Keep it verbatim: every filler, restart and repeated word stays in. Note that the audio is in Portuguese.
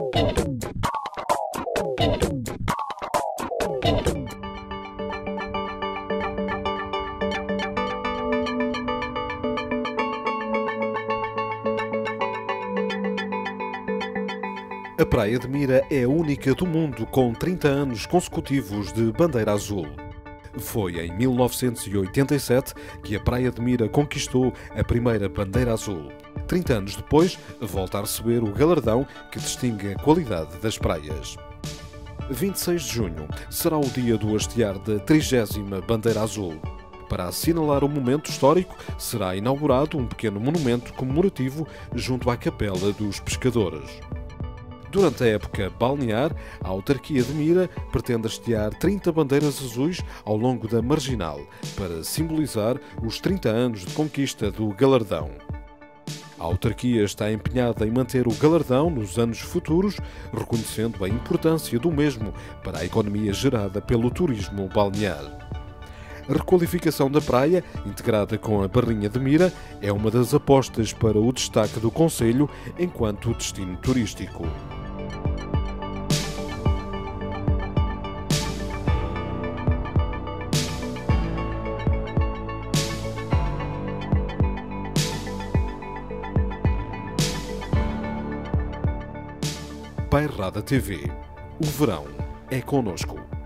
A Praia de Mira é a única do mundo com trinta anos consecutivos de bandeira azul. Foi em mil novecentos e oitenta e sete que a Praia de Mira conquistou a primeira bandeira azul. trinta anos depois, volta a receber o galardão que distingue a qualidade das praias. vinte e seis de junho será o dia do hastear da trigésima bandeira azul. Para assinalar o momento histórico, será inaugurado um pequeno monumento comemorativo junto à Capela dos Pescadores. Durante a época balnear, a autarquia de Mira pretende hastear trinta bandeiras azuis ao longo da Marginal, para simbolizar os trinta anos de conquista do galardão. A autarquia está empenhada em manter o galardão nos anos futuros, reconhecendo a importância do mesmo para a economia gerada pelo turismo balnear. A requalificação da praia, integrada com a Barrinha de Mira, é uma das apostas para o destaque do concelho enquanto destino turístico. Bairrada T V. O verão é connosco.